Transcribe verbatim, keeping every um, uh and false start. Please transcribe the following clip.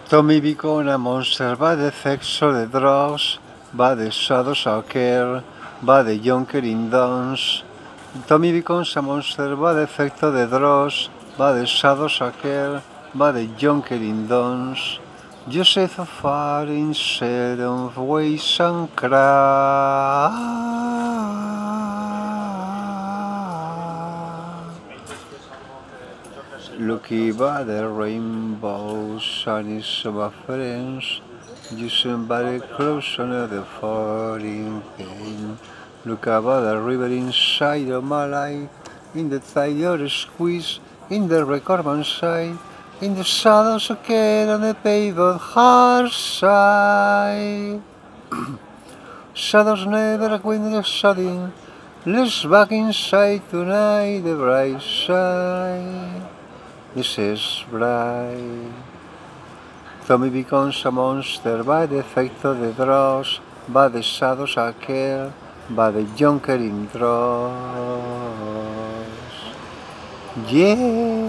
Tommy becomes a monster by the effects of the drugs, by the shadows occur, by the junker in dawns. Tommy becomes a monster by the effect of the drugs, by the shadows occur, by the junker in dawns. Joseph of Arimathea of ways and cry. Lucky by the rainbow, sunny summer friends, using by the corruption of the foreign pain. Look about the river inside of my life, in the tide of the squeeze, in the recordman side, in the shadows of care on the paved hard side. Shadows never quit the shutting, let's back inside tonight, the bright side. This is bright. Tommy becomes a monster by the effect of the drugs, by the shadows I care, by the junker in drugs. Yeah.